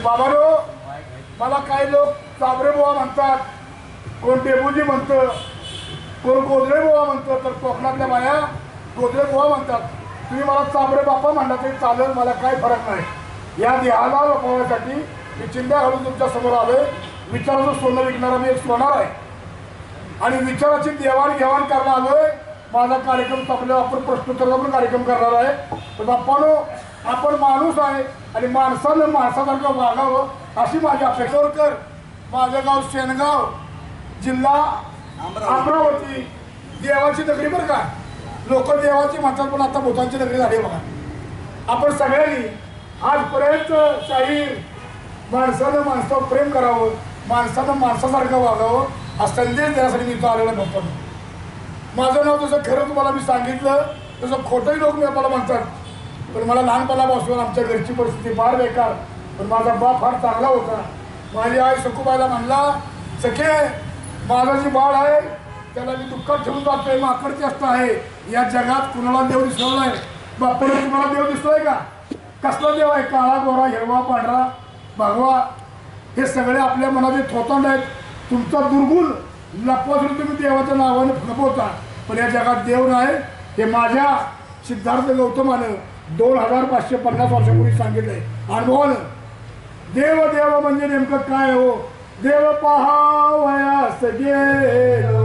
बाबानो, मला काही लोक चाबरे बुवा म्हणतात, कोण डेबुजी म्हणतं, कोण गोदरे बुवा म्हणतं, तर कोकणातल्या बाया गोदरे बुवा म्हणतात. तुम्ही मला चाबरे बापा म्हणला तरी चालेल, मला काही फरक नाही. या देहाला लपवण्यासाठी मी चिंध्या घालून तुमच्या समोर आलोय. विचाराचं सोनं विकणारा मी एक सोनार आहे आणि विचाराची देवाणघेवाण करायला आलोय. माझा कार्यक्रम संपल्यावर आपण प्रश्नोत्तराचा पण कार्यक्रम करणार आहे. तर बाप्पानो, आपण माणूस आहे आणि माणसानं माणसासारखं वागावं अशी माझी अपेक्षा. कर माझं गाव शेनगाव, जिल्हा अमरावती, देवाची नगरी बरं का. लोक देवाची म्हणतात पण आता भूतांची नगरी झाली बघा. आपण सगळ्यांनी आजपर्यंत शाहीर माणसानं माणसावर प्रेम करावं, माणसानं माणसासारखं वागावं हा संदेश देण्यासाठी मी इथं आलेला बघतो. माझं नाव तसं खरं तुम्हाला मी सांगितलं तसं खोटंही लोक मी आपल्याला म्हणतात, पण मला लहानपणापासून आमच्या घरची परिस्थिती फार बेकार, पण माझा बाप फार चांगला होता. माझी आई सखूबाईला म्हणला, सखे माझं जे बाळ आहे त्याला मी दुःखात ठेवून जातोय, माकड चेष्टा आहे. या जगात कुणाला देव दिसला नाही. बापाला तुम्हाला देव दिसतोय का? कसला देव आहे? काळा गोरा हिरवा पांढरा भगवा हे सगळे आपल्या मनाचे थोतांड आहेत. तुमचा दुर्गुण लपवासाठी तुम्ही देवाच्या नावाने लपवता, पण या जगात देव नाही. हे माझ्या सिद्धार्थ गौतमानं 2550 वर्षापूर्वी सांगितलंय अनुभवानं. देव देव म्हणजे नेमकं काय हो? देव पाहावयास गेलो,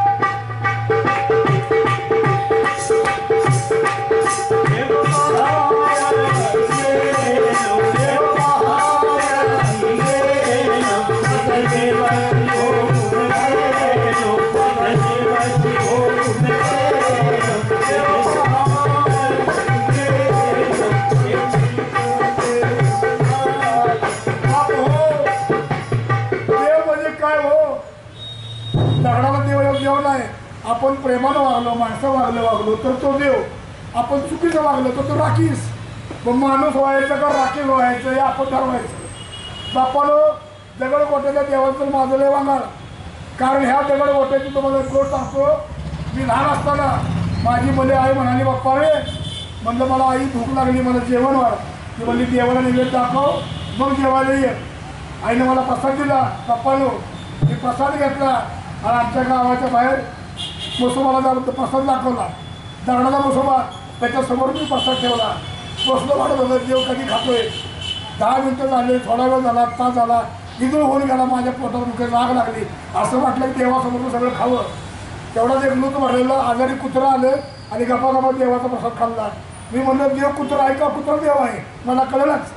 आपण प्रेमानं वागलो, माणसं वागलो तर तो देव. आपण चुकीचं वागलो तर तो राखीस. पण माणूस व्हायचं का राखीस व्हायचं हे आपण ठरवायचं. बापानं दगडगोट्याच्या देवाचं माझं लय वांगाळ, कारण ह्या दगडगोट्याची तुम्हाला गोष्ट सांगतो. मी लहान असताना माझी मुले आई म्हणाली, बाप्पा रे म्हणलं मला आई भूक लागली, मला जेवण वाढ. ती म्हणली देवाला नैवेद्य दाखव मग जेवायला ये. आईने मला प्रसाद दिला. बाप्पानो मी प्रसाद घेतला आणि आमच्या गावाच्या बाहेर मुसोबाला प्रसाद दाखवला. दगडाला मुसोबा, त्याच्यासमोर मी प्रसाद ठेवला. बसलो वाढत होतं देव कधी खातोय. 10 मिनटं झाले, थोडा वेळ झाला, तास झाला, इथून होऊन गेला. माझ्या पोटात मुखे राग लागली. असं वाटलं की देवासमोर सगळं खावं. तेवढाच एक लूट भरलेलं आजारी कुत्रं आलं आणि गप्पा देवाचा प्रसाद खाल्ला. मी म्हणलं देव कुत्रं आहे का? कुत्रं देव आहे मला कळलंच.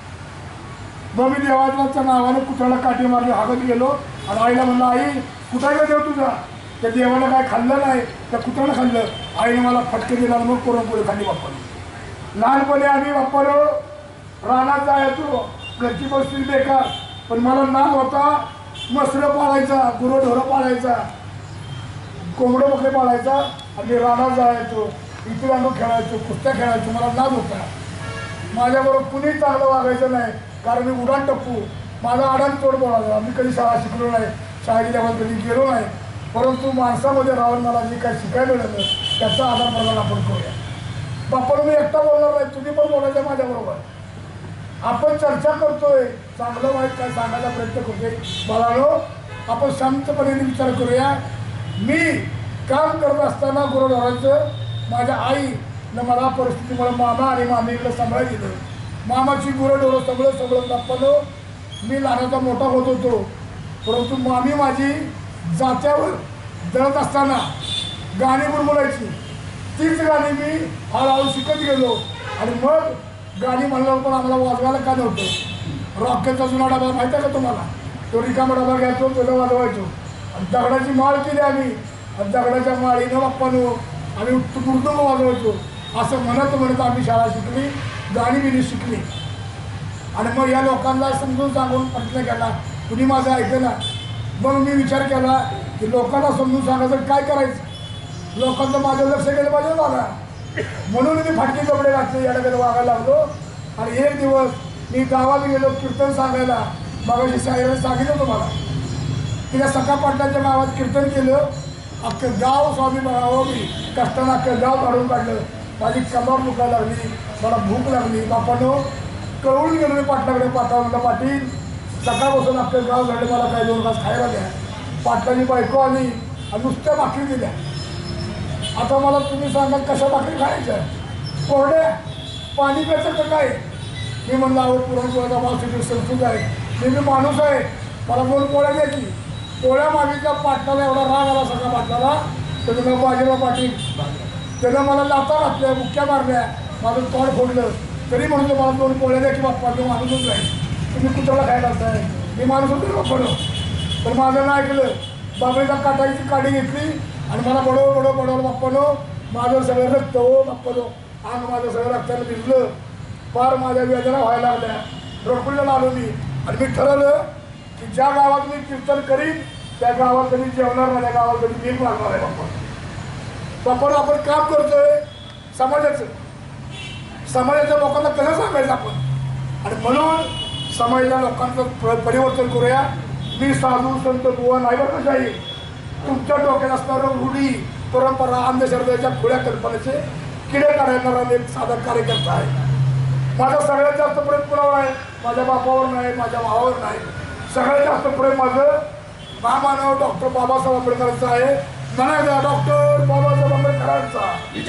मग मी देवाच्या नावाने कुत्र्याला काठी मारली, हागत गेलो आणि आईला म्हणलं, आई कुठं आहे का देव तुझा? त्या देवाला काय खाल्लं नाही, त्या कुत्र्याला खाल्लं. आईने मला फटके दिला, मग पुरणपोळी खाल्ली बाप्पाला. लहानपणी आम्ही बाप्पाला रानात जायचो. घरची परिस्थिती बेकार, पण मला नाद होता मसरं पाळायचा, गुरंढोरं पाळायचा, कोंबडं बकरे पाळायचा आणि रानात जायचो. इथे आम्ही खेळायचो, कुस्त्या खेळायचो. मला नाद होता. माझ्याबरोबर कुणी चांगलं वागायचं नाही, कारण मी उडान टप्पू. माझा आडान तोड बोलायचा. मी कधी शाळा शिकलो नाही, शाळेच्या कधी गेलो नाही, परंतु माणसामध्ये राहून मला जे काही शिकायला मिळालं त्याचा आधार प्रदान आपण करूया. बाप्पाला मी एकटा बोलणार नाही, तुम्ही पण बोलायचं माझ्याबरोबर. आपण चर्चा करतोय, चांगलं वाईट काय सांगायचा प्रयत्न करतोय. बाळांनो, आपण शांतपणे विचार करूया. मी काम करत असताना गुरुद्वाराचं माझ्या आईनं मला परिस्थितीमुळे मामा आणि मामीकडे सांभाळ दिलं. मामाची गुरंढोरं सगळं बाप्पानो मी लहानाचा मोठा होत होतो, परंतु मामी माझी जात्यावर जळत असताना गाणी गुणगुणायची. तीच गाणी मी हळूहळू शिकत गेलो आणि मग गाणी म्हणल्यावर पण आम्हाला वाजवायला का नव्हतं. रॉकेलचा जुना डबा माहिती आहे का तुम्हाला? तो रिकामा डबा घ्यायचो, त्याला वाजवायचो आणि दगडाची माळ केली आम्ही आणि दगडाच्या माळीनं बाप्पानो आम्ही मृदुंग वाजवायचो. असं म्हणत आम्ही शाळा शिकली, गाणी बिणी शिकली. आणि मग या लोकांना समजून सांगून प्रयत्न केला, कुणी माझं ऐकलं. मग मी विचार केला की लोकांना समजून सांगायचं काय करायचं. लोकांचं माझं लक्ष गेलं पाहिजे बघा, म्हणून मी फाटकी कपडे घातले, याकडे वागायला लागलो. आणि एक दिवस मी गावात गेलो कीर्तन सांगायला. मग शाहिराने सांगितलं तुम्हाला की त्या सखा पाटलाच्या गावात कीर्तन केलं. अख्खं गाव स्वामी बघावं, मी कष्टानं अख्खं गाव काढून काढलं. माझी कमार दुखायला लागली, मला भूक लागली. बापानो कळवून गेलो मी पाटलाकडे. पाटला पाटील सकाळपासून आपल्या गाव झाले, मला काय 2 घास खायला द्या. पाटलाची बायको आली आणि नुसत्या भाकरी दिल्या. आता मला तुम्ही सांगा कशा भाकरी खायच्या? कोरड्या, पाणी प्यायचं का काय? मी म्हणलं अहो पुरणपोळ्याचा मावशीची संस्कृती आहे, मी माणूस आहे, मला 2 पोळ्या द्या की. पोळ्या मागितल्या. पाटलाला एवढा राग आला सगळ्या पाटलाला. त्याचं नाव बाजीराव पाटील. त्यानं मला लाथा घातल्या, बुक्क्या मारल्या, माझं तोंड फोडलं. तरी म्हणतो मला 2 पोळ्या द्या की बाप्पा, तो माणूसच आहे, तुम्ही कुत्र्याला खायला असताय. मी माणूस होतो बाप्पानं. पण माझं नाही ऐकलं. बाबळीचा काटाची काडी घेतली आणि मला बडवलं बाप्पानो. माझं सगळं रक्त हो बाप्पानो, अंग माझं सगळं रक्तानं भिजलं. फार माझ्या वेदना व्हायला लागल्या. रडकुंडला आलो मी आणि मी ठरवलं की ज्या गावात मी कीर्तन करीन त्या गावात कधी जेवणार नाही, त्या गावात कधी मीठ लागणार आहे. बाप्पानं आपण काम करतोय समाजाच्या लोकांना कसं सांगायचं आपण. आणि म्हणून समाजाच्या लोकांचं परिवर्तन करूया. मी साधू संत बुवा नाही बरं का जाईल. तुमच्या डोक्यात असणारं रूढी परंपरा अंधश्रद्धेच्या खुल्या कल्पनेचे किडे काढणारा एक साधा कार्यकर्ता आहे. माझा सगळ्यात जास्त प्रेम कुणावर आहे? माझ्या बापावर नाही, माझ्या भावावर नाही. सगळ्यात जास्त प्रेम माझं महामानव डॉक्टर बाबासाहेब आंबेडकरांचं आहे. म्हणायचा डॉक्टर बाबासाहेब आंबेडकरांचा,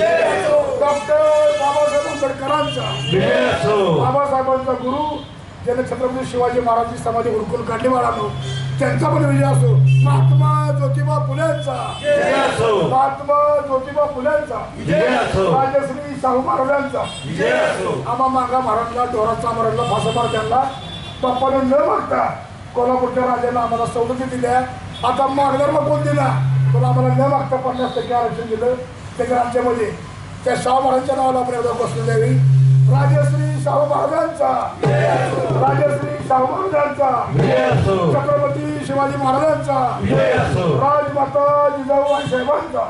डॉक्टर बाबासाहेब आंबेडकरांचा. बाबासाहेबांचा गुरु ज्याने छत्रपती शिवाजी महाराजांची समाधी हुडकून काढली बाळांनो, त्यांचा पण विजय असो. महात्मा ज्योतिबा फुलेंचा, महात्मा ज्योतिबा फुलेंचा, राजश्री शाहू महाराजांचा, आबा मांगा महाराजला, ढोराचा महाराजला, फासा महाराजांना बाप्पाने न मागता कोल्हापूरच्या राजाला आम्हाला सवलती दिल्या. आता मागणारला कोण दिला? पण आम्हाला न मागता 50% आरक्षण दिलं त्याच्या राज्यामध्ये. त्या शाहू महाराजांच्या नावाला आपण एवढं बसलं द्यावी. राजश्री शाहू महाराजांचा, राजश्री शाहू महाराजांचा, छत्रपती शिवाजी महाराजांचा, राजमाता जिजाऊ साहेबांचा.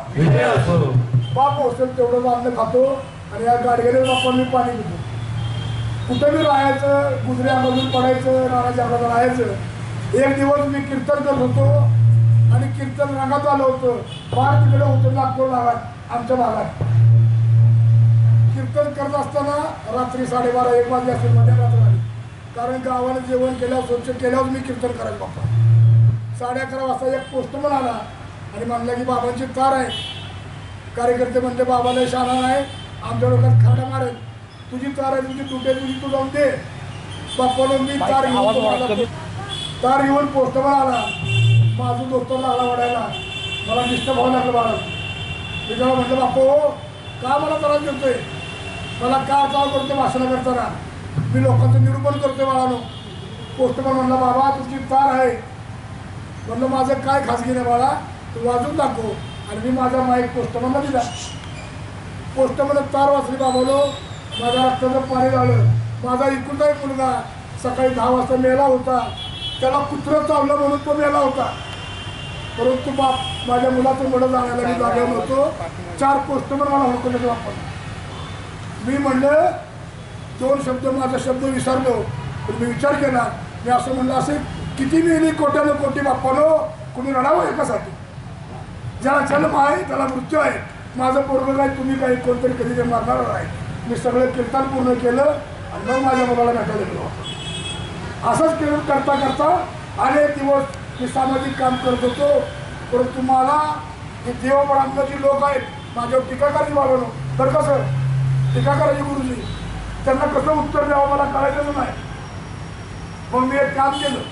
बाप असेल तेवढं अन्न खातो आणि या गाडगेने बाप्पा मी पाणी पितो. कुठं मी राहायचं, गुजऱ्यामधून पडायचं, राणाच्या हातात राहायचं. एक दिवस मी कीर्तन करत होतो आणि कीर्तन रंगात आलं होतं. फार तिकडे होतं नागपूर भागात, आमच्या भागात. कीर्तन करत असताना रात्री 12:30-1 वाजले असेल, मध्यरात्र झाली. कारण गावाला जेवण केल्यावर स्वच्छ केल्यावर मी कीर्तन करायचं बाप्पा. 11:30 वाजता एक पोस्टमन आला आणि म्हणला की बाबांची तार आहे. कार्यकर्ते म्हणले बाबाला शाळा नाही, आमच्या डोक्यात खाडा मारेल. तुझी तार आहे, तुझी तुटे, तुझी तू जाऊन दे. बाप्पाला मी तार घेऊन पोस्टमन आला. माझं दोस्त लागला वाढायला, मला डिस्टर्ब व्हावं लागलं बाळा. मी जेव्हा म्हटलं बापू का मला त्रास देतोय, मला का चाव करतो भाषण करताना, मी लोकांचं निरूपण करतोय बाळानो. पोस्टमन म्हणला बाबा तुझी तार आहे. म्हणलं माझं काय खाजगी नाही बाळा, तू वाजून दाखव. आणि मी माझा माईक पोस्टमनला दिला. पोस्टमन तार वाचली बाबानो. माझ्या रक्ताचं पाणी झालं. माझा इकडचा एक मुलगा सकाळी 10 वाजता मेला होता. त्याला कुत्रं चावलं म्हणून तो मेला होता. परंतु बाप माझ्या मुलाचं मडं जाण्याला मी जागेवर नव्हतो. 4 पोस्टमन मला हुडकून देतो बाप्पा. मी म्हणलं 2 शब्द माझा शब्द विसरलो. पण मी विचार केला, मी असं म्हणलं असे किती मेली कोट्यानं कोटी बाप्पानो, कुणी रडावं एकासाठी. ज्याला जन्म आहे त्याला मृत्यू आहे. माझं पोरगं काय तुम्ही काही कोणतरी कधी ते मारणार आहे. मी सगळं कीर्तन पूर्ण केलं आणि मग माझ्या मुलाला भेटायला गेलो. असंच केलं करता करता अनेक दिवस मी सामाजिक काम करत होतो. परंतु मला हे देवब्राह्मणाची लोक आहेत माझ्यावर टीका करायची बाबांनो. तर कसं टीका करायची गुरुजी, त्यांना कसं उत्तर द्यावं मला कळायचं नाही. मग मी एक काम केलं,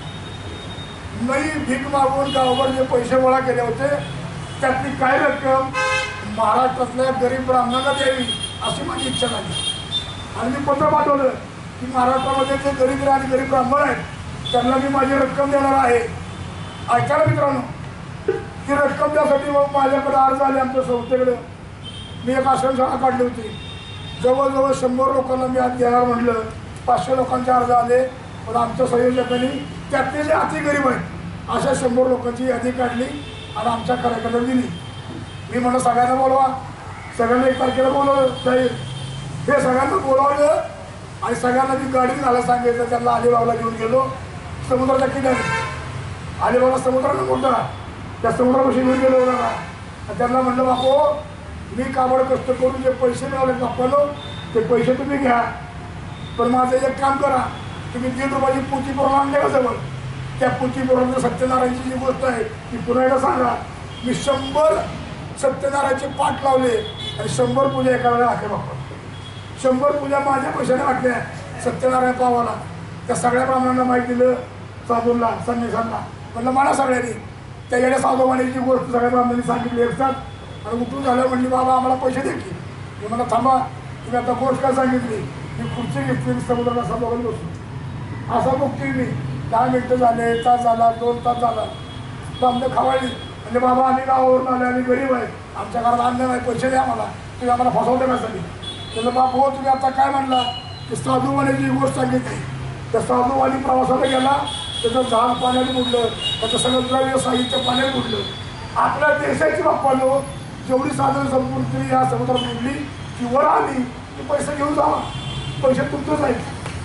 नई भीक मागून गावभर जे पैसे गोळा केले होते त्यातली काही रक्कम महाराष्ट्रातल्या गरीब ब्राह्मणांना द्यावी अशी माझी इच्छा झाली. आणि मी पत्र पाठवलं की महाराष्ट्रामध्ये जे गरीब आणि गरीब ब्राह्मण आहेत त्यांना मी माझी रक्कम देणार आहे. ऐका ना मित्रांनो, ती रक्कम द्यासाठी मग माझ्याकडे अर्ज आले आमच्या संस्थेकडे. मी एक आश्रमशाळा काढली होती. जवळजवळ 100 लोकांना मी आज देणार म्हटलं. 500 लोकांचे अर्ज आले. पण आमच्या संयोजकांनी त्यातले जे अति गरीब आहेत अशा 100 लोकांची यादी काढली आणि आमच्या कार्यक्रमाला दिली. मी म्हणलं सगळ्यांना बोलवा. सगळ्यांना 1 तारखेला बोलवलं जाईल. हे सगळ्यांना बोलावलं आणि सगळ्यांना ती गाडी घालायला सांगितलं. त्यांना अलिबागला घेऊन गेलो. समुद्राच्या किनारी अलिबागला समुद्रानं मोठा, त्या समुद्रापाशी घेऊन गेलो होता. आणि त्यांना म्हटलं बापू मी काबड कष्ट करून जे पैसे मिळाले बाप्पानो ते पैसे तुम्ही घ्या. पण माझं एक काम करा, तुम्ही 1.5 रुपयाची पोथी पुराण आणले का जवळ, त्या पोथी पुराणात सत्यनारायणची जी गोष्ट आहे ती पुन्हा एकदा सांगा. मी 100 सत्यनारायणचे पाठ लावले आणि 100 पूजा एका वेळेला आखे बाप्पा. 100 पूजा माझ्या पैशाने वाटल्या सत्यनारायण पावाला. त्या सगळ्या ब्राह्मणांना माहिती दिलं, साधूंना संन्यासांना म्हणलं मला सगळ्यांनी त्याच्याकडे साधूवाणीची गोष्ट सगळ्या ब्राह्मणांनी सांगितली असतात आणि उठून झालं म्हणली बाबा आम्हाला पैसे दे की. मी मला थांबा, तुम्ही आता गोष्ट काय सांगितली, मी खुर्ची घेतली समुद्राला सभोवली बसलो. असा बघतोय मी 10 मिनिटं झाले, 1 तास झाला, 2 तास झाला, ब्राह्मण खावाळली. म्हणजे बाबा आम्ही गावावरून आले, आम्ही गरीब आहे, आमच्या घरात अन्न नाही, पैसे द्या मला, तुम्ही आम्हाला फसवते कशासाठी. त्याला बाप हो तुम्ही आता काय म्हणला की साधूवाणीची गोष्ट सांगितली. त्या साधूवाणी प्रवासाला गेला, त्याचं झाड पाण्यात बुडलं, त्याचं सगळं द्रव्य साहित्य पाण्यात बुडलं. आपल्या देशाची बाप्पानो जेवढी साधन संपत्ती या समुद्रात बुडली की वर आली की पैसे घेऊन जावा, पैसे तुमचंच आहेत.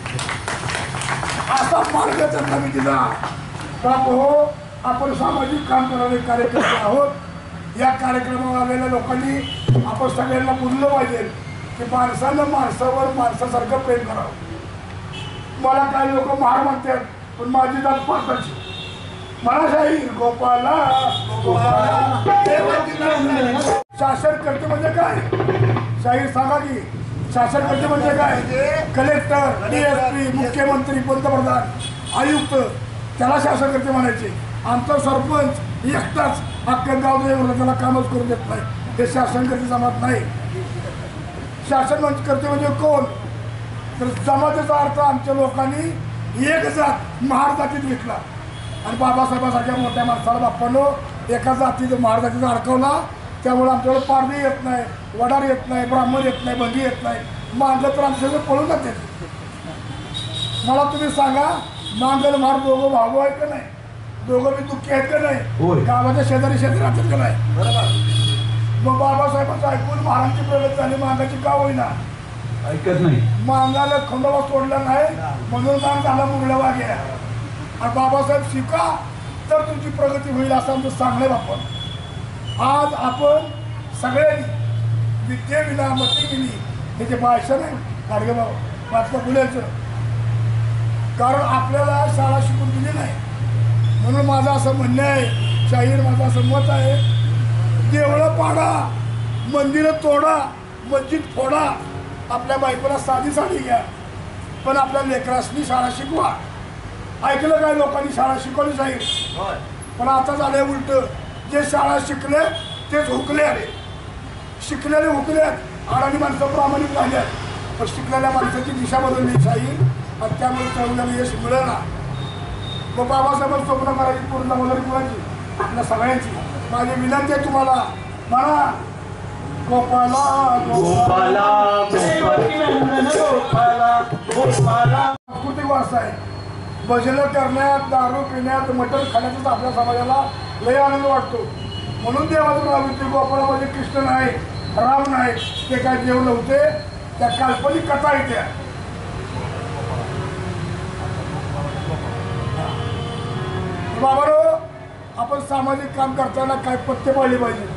असा मार्ग त्यांना मी दिला. बाप हो आपण सामाजिक काम करणारे कार्यकर्ते आहोत. या कार्यक्रमावर आलेल्या लोकांनी आपण सगळ्यांना बोललं पाहिजे की माणसानं माणसावर माणसासारखं प्रेम करावं. मला काही लोक महार म्हणतात, पण माझी जात पाटाची. मला शाहीर गोपाला शासनकर्ते म्हणजे काय, शाहीर सांगा की शासनकर्ते म्हणजे काय. कलेक्टर, DSP, मुख्यमंत्री, पंतप्रधान, आयुक्त त्याला शासनकर्ते म्हणायचे. आमचा सरपंच एकटाच अख्ख्या गाव त्याला कामच करून देत नाही, हे शासनकर्ते जमात नाही. शासनकर्ते म्हणजे कोण, तर जमातीचा अर्थ आमच्या लोकांनी एक जात महार जातीत घेतला आणि बाबासाहेबांसारख्या मोठ्या माणसाला बाप्पानो एका जातीचं महार जातीचा अडकवला. त्यामुळे आमच्याकडे पारधी येत नाही, वडार येत नाही, ब्राह्मण येत नाही, बंदी येत नाही. मांगल तर आमच्याकडे पळून जाते. मला तुम्ही सांगा मांगल महार दोघं भाऊ आहेत का नाही, दोघं बी दुःखी आहेत का नाही, गावाच्या शेजारी राहतात का नाही. मग बाबासाहेबांचं ऐकून महारांची प्रगती झाली, मांगाची का होईना, ऐकत नाही. मांगाला खंडोबा सोडला नाही म्हणून मांग झाला मुरल्या वाग्या. आणि बाबासाहेब शिका तर तुमची प्रगती होईल असं आमचं सांगणं बाप्पा. आज आपण सगळ्यांनी विद्येविना मती केली हे जे भाषण आहे गाडगे महात्मा फुलेचं, कारण आपल्याला शाळा शिकून दिली नाही. म्हणून माझं असं म्हणणं आहे, शाहीर माझं असं मत आहे, देवळं पाडा, मंदिरं तोडा, मस्जिद फोडा, आपल्या बायकोला साधी साडी घ्या, पण आपल्या लेकरासनी शाळा शिकवा. ऐकलं काय, लोकांनी शाळा शिकवली जाईल, पण आता झालंय उलट. जे शाळा शिकले तेच हुकले. अरे शिकलेले हुकल्यात, अडाणी माणसं प्रामाणिक झाल्यात, पण शिकलेल्या माणसाची दिशा बदलली शाहीर आणि त्यामुळे चळवल्याला यश मिळेल ना. मग बाबासाहेबांचं स्वप्न करायची पूर्ण वगैरे कुणाची, आपल्या सगळ्यांची. माझी विनंती आहे तुम्हाला, म्हणा गोपाला गोपाला सांस्कृतिक वारसा आहे. भजनं करण्यात, दारू पिण्यात, मटण खाण्याचाच आपल्या समाजाला लय आनंद वाटतो. म्हणून देवाचं नाव येते गोपाला म्हणजे कृष्ण नाही, राम नाही, ते काय देव नव्हते, त्या काल्पनिक कथा येत्या. बाबारो आपण सामाजिक काम करताना काय पथ्य पाळली पाहिजे.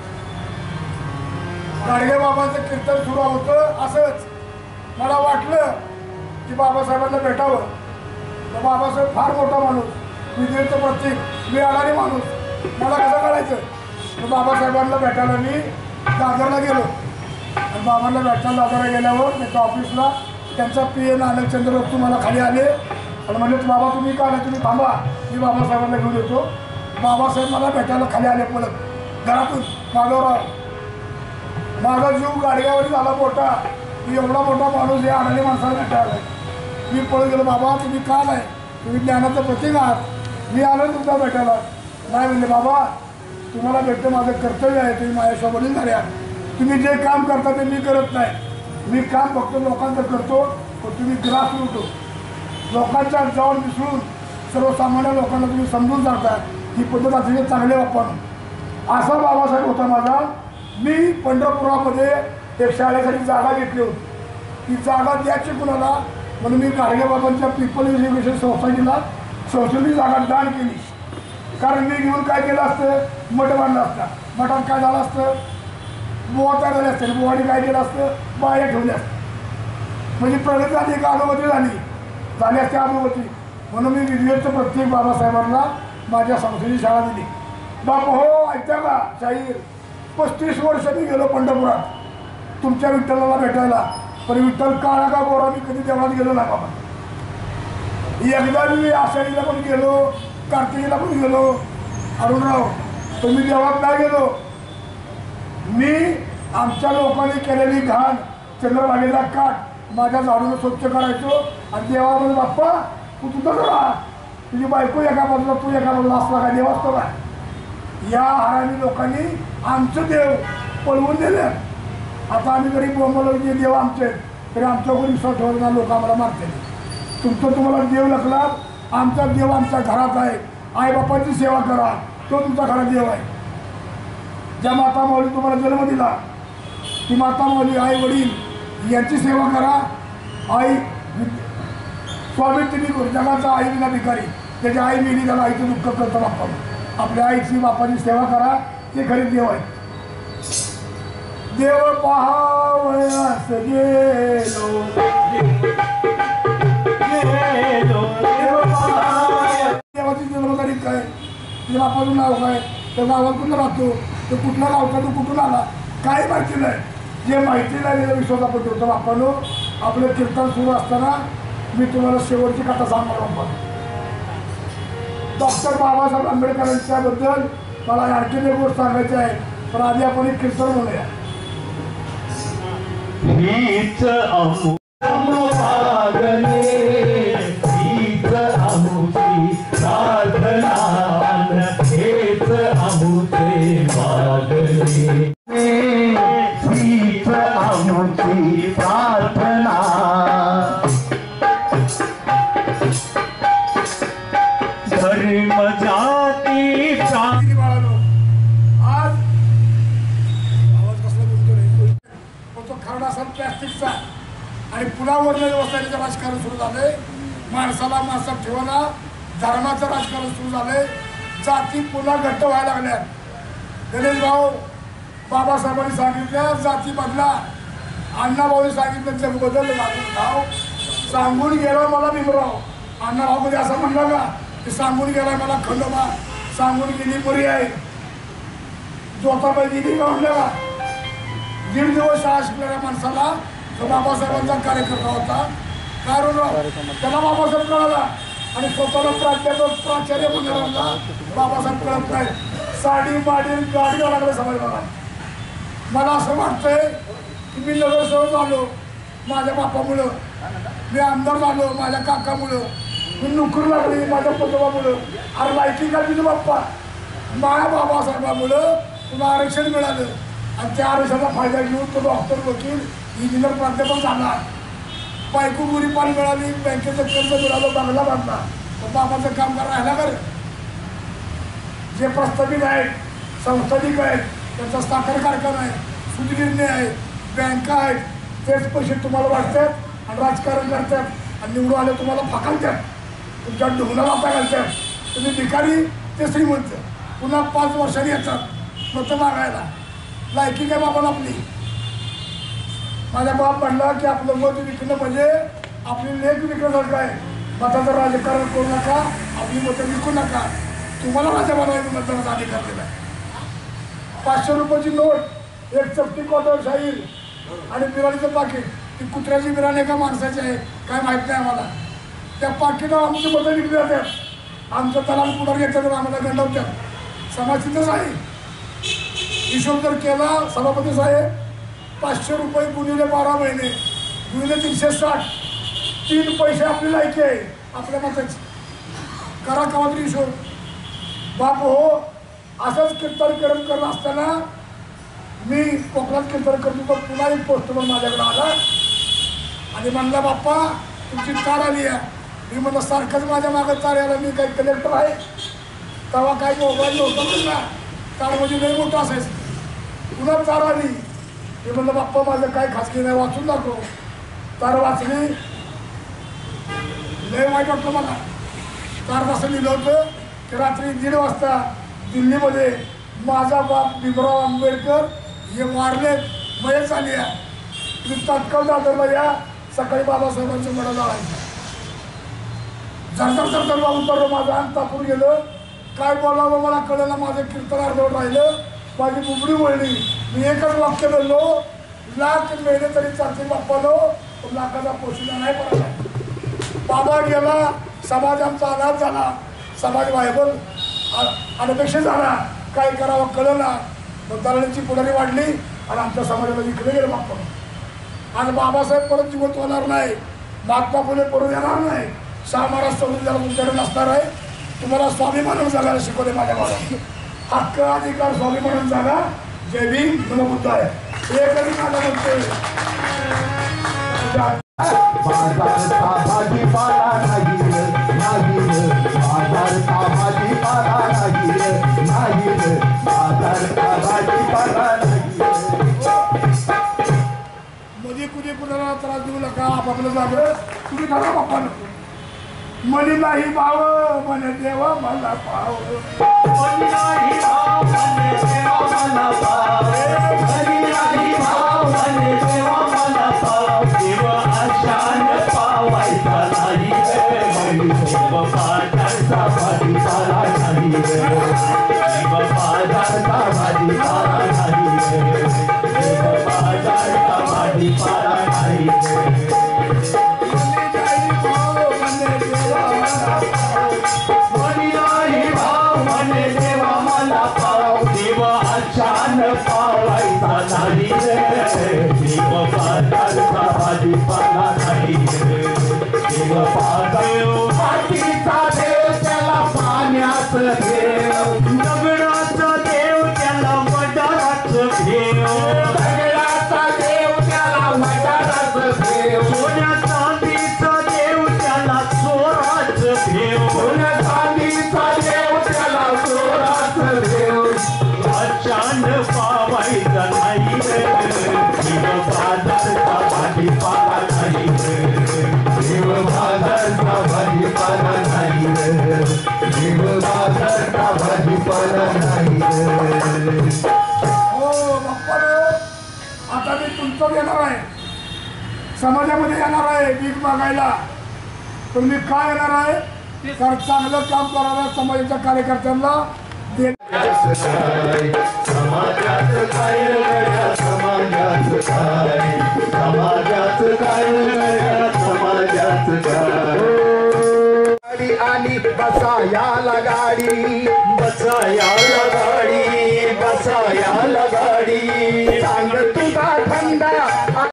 गाडगे बाबांचं कीर्तन सुरू होतं असंच. मला वाटलं की बाबासाहेबांना भेटावं, तर बाबासाहेब फार मोठा माणूस, विजयचं प्रतीक, मी अडाणी माणूस, मला कसं करायचं. तर बाबासाहेबांना भेटायला मी दादरला गेलो आणि बाबांना भेटायला दादरला गेल्यावर त्याच्या ऑफिसला त्यांचा PA नानकचंद्र वस्तू मला खाली आले आणि म्हणले बाबा तुम्ही का नाही, तुम्ही थांबा, मी बाबासाहेबांना घेऊन येतो. बाबासाहेब मला भेटायला खाली आले पळत घरातून. माधवराव माझा जीव गाडग्यावर झाला मोठा, मी एवढा मोठा माणूस या अडाणी माणसाला भेटायला. मी पळत गेलो, बाबा तुम्ही का नाही, तुम्ही ज्ञानाचं प्रतीक आहात, मी आलो तुमचा भेटायला. नाही म्हणले बाबा तुम्हाला भेटतं माझं कर्तव्य आहे, तुम्ही माझ्याशिवाय वडील झाले आहात, तुम्ही जे काम करता ते मी करत नाही, मी काम फक्त लोकांचं करतो. पण तुम्ही ग्रास उठो, लोकांच्या जाऊन मिसळून सर्वसामान्य लोकांना तुम्ही समजून सांगता, ही पद्धत अतिशय चांगली वापरून. असा बाबासाहेब होता माझा. मी पंढरपुरामध्ये एक शाळेसाठी जागा घेतली होती, ती जागा द्यायची कुणाला म्हणून मी गाडगे बाबांच्या पीपल एज्युकेशन सोसायटीला संस्थेची जागा दान केली. कारण मी घेऊन काय केलं असतं, मठ बांधलं असतं, मठात काय झालं असतं, बुवा तयार झाले असते, बुवाने काय केलं असतं, बाया ठेवल्या असतं. म्हणजे प्रगती झाली का अधोगती झाली असते अधोगती. म्हणून मी विधिवत प्रत्येक बाबासाहेबांना माझ्या संस्थेची शाळा दिली. बाप हो ऐकता का शाहीर, 35 वर्ष मी गेलो पंढरपुरात तुमच्या विठ्ठलाला भेटायला, पण विठ्ठल काळा का गोरा मी कधी देवळात गेलो नाही बाबा. एकदा मी आषाढीला पण गेलो, कार्तिकीला पण गेलो अरुणराव, तर मी देवळात नाही गेलो. मी आमच्या लोकांनी केलेली घाण चंद्रभागेला काठ माझ्या झाडून स्वच्छ करायचो आणि देवामध्ये बाप्पा तू तुझं राहा, तुझी बायको एका बाजूला तू एका बाजूला असला काय देव असतो का. या हरामी लोकांनी आमचं देव पळवून दिले. आता आम्ही जरी बोंबवलं जे देव आमचे तरी आमच्यावर विश्वास ठेवताना लोक आम्हाला मारते. तुमचं तुम्हाला देव लखला, आमचा देव आमच्या घरात आहे. आईबापाची सेवा करा, तो तुमचा घरात देव आहे. ज्या माता माऊली तुम्हाला जन्म दिला ती माता माऊली आई वडील यांची सेवा करा. आई स्वामी जगाचा आई विना भिकारी, त्याची आई मिली त्याला आईचं दुःख करतं बाप्पा. आपल्या आईची बापाची सेवा करा, ते खरी देव आहे. देव पहावयास गेलो देवाची जन्मतारीख काय, तुझ्या बापाचं नाव काय, त्या गावात कुठं राहतो, तो कुठल्या गावचा तो कुठून आला काही माहिती नाही. जे माहिती नाही त्याचा विश्वास आपण ठेवतो. बापानो आपलं कीर्तन सुरू असताना मी तुम्हाला शेवटची कथा सांगणार बाप्पा. डॉक्टर बाबासाहेब आंबेडकरांच्या बद्दल मला आणखीन एक गोष्ट सांगायची आहे, पण आधी आपण एक कीर्तन म्हणूया. हीच अमुची प्रार्थना, हेच अमुचे मागणे, हीच अमुची प्रार्थना. धर्म जाती बाळानो, आज आवाज कसला बोलतो नाही तो खरडा असा प्लॅस्टिकचा आणि पुलावर व्यवस्थेचं राजकारण सुरू झालंय. माणसाला माणसात ठेवणं धर्माचं राजकारण सुरू झालंय. जाती पुन्हा घट्ट व्हायला लागल्या. गणेश भाऊ बाबासाहेबांनी सांगितलं जाती बदला, अण्णाभाऊनी सांगितलं जग बदल घालून खाव. सांगून गेला मला भीमराव, अण्णाभाऊ मध्ये असं म्हणलं का की सांगून गेलाय मला खंडोबा, सांगून गेली बरी आहे. जोताबाई दिली का म्हणलं का. 1.5 दिवस शाळा शिकलेल्या माणसाला तो बाबासाहेबांचा कार्यकर्ता होता. कारण त्याला बाबासाहेब कळाला आणि स्वतःला प्राध्यापक प्राचार्य बनवला. बाबासाहेब कळत नाही. साडी माडी गाडी लागले समाजाला. मला असं वाटतंय की मी नगरसेवक झालो माझ्या बापामुळं, मी आमदार झालो माझ्या काकामुळं, मी नोकरी लागली माझ्या पदोबामुळं. अरे लायकी का तुझं बाप्पा, माझ्या बाबासाहेबामुळं तुला आरक्षण मिळालं आणि त्या आरक्षणाचा फायदा घेऊन तो डॉक्टर वकील इंजिनियर प्राध्यापक झाला. बायको गुरी पाणी मिळाली, बँकेचं कर्ज मिळालं, बंगला बांधला. पण बाबाचं काम करा राहिला कर. जे प्रस्थापित आहेत संस्थानिक आहेत त्यांचा साखर कारखाना आहे, सुधीरणे आहे, बँका आहेत, तेच पैसे तुम्हाला वाटतात आणि राजकारण करतात आणि निवडून आले तुम्हाला फाकालतात, तुमच्या ढोंगला वाटा घालतात. तुम्ही भिकारी ते श्रीमंत पुन्हा 5 वर्षांनी येतात मतं मागायला. लायकी काय बाबाला आपली. माझा बाप म्हणला की आपलं मत विकणं म्हणजे आपली लेख विकण्यासारखं आहे. मताचं राजकारण करू नका, आपली मतं विकू नका. तुम्हाला राजा बनवायचं मतदानाचा अधिकार दिला. 500 रुपयाची नोट, एक चपटी क्वार्टर शाहीर आणि बिराणीचं पाकिट. ती कुत्र्याची बिराणी का माणसाची आहे काय माहीत नाही आम्हाला. त्या पाकिटावर आमची मतं विकली जातात. आमचं दलाल पुढार घेतात आणि आम्हाला गंडवतात. समाज तिथंच आहे. हिशोब जर केला सभापती साहेब, 500 रुपये गुणिले 12 महिने गुणिले 360, 3 पैसे आपली लायकी आहे आपल्या मताची. करा कवा तरी हिशोब. बाप हो असंच कीर्तन करत असताना मी कोकणात कीर्तन करतो तर पुन्हा एक पोस्टवर माझ्याकडे आला आणि म्हणला बाप्पा तुमची तार आली आहे. मी म्हणलं सारखंच माझ्या मागं तार यायला, मी काही कलेक्टर आहे तेव्हा काही मोबाईल नव्हतं ना, तार म्हणजे लई मोठं असायचं. पुन्हा तार आली. मी म्हणलं बाप्पा माझं काय खासगी नाही, वाचून दाखव. तार वाचली, लय वाईट वाटलं मला. तार असं लिहिलं होतं की रात्री 1:30 वाजता दिल्लीमध्ये माझा बाप भीमराव आंबेडकर हे वारले, मयत झाली आहे. तुम्ही तात्काळ दादरला या, सकाळी बाबासाहेबांच्या मनाला जायचं झरझर उतरलो माझं अंग तापून गेलं काय बोलावं मला कळलं माझं कीर्तन अर्धवट राहिलं माझी बुबडी वळली मी एकच वाक्य बोललो लाख मेले तरी चालते बाप्पालो लाखाचा पोशिला नाही पडला बाबा गेला समाज आमचा आघात झाला समाज व्हायबल अनपेक्षित झाला काय करावं कळलं ना मग तरुणीची पुढारी वाढली आणि आमच्या समाजाला इकडे गेलं बाप्पा आणि बाबासाहेब परत जिवंत होणार नाही महात्मा फुले परत येणार नाही 6 महाराज सोडून जरा तुमच्याकडे नसणार आहे तुम्हाला स्वाभिमानून जगायला शिकवले माझ्या बाबा हक्क अधिकार स्वाभिमानून जागा जय भीम मनोबुद्ध आहे हे कधी मला म्हणतोय बाजारचा भाजीपाला नाही बाजारचा भाजीपाला नाही बाजारचा भाजीपाला मध्ये कुठे कुणाला त्रास देऊ नका आपापलं जागं तुम्ही ठरवा बाप्पानं मनी नाही भाव मन देव मला पाव मनी नाही भाव मन देव मला पाव मनी नाही भाव मन देव मला पाव देव आशान पावायचा नाही देव बाजारचा भाजीपाला नाही देव बाजारचा भाजीपाला नाही देव बाजारचा भाजीपाला नाही पावायचा नाही रे देव बाजारचा भाजीपाला नाही रे देव मातीचा देव त्याला पाण्यात घेव दगडाचा देव त्याला मटारात घेव दगडाचा देव त्याला मटारात घेव सोन्या चांदीचा देव त्याला चोरात घेव सोन्या चांदीचा देव त्याला चोरात घेव अचान पावायचा नाही रे देव बाजारचा भाजीपाला नाही रे देव बाजारचा भाजीपाला नाही रे देव बाजारचा भाजीपाला नाही रे हो बाप्पानो आता मी तुमचं येणार आहे समाजामध्ये येणार आहे भीक मागायला तुम्ही काय येणार आहे तर चांगलं काम करायला समाजाच्या कार्यकर्त्यांना समाजाचं काय समाजाचं काय समाजाचं काय समाजाचं काय गाडी आली बसायाला गाडी बसायाला गाडी बसायाला गाडी सांगत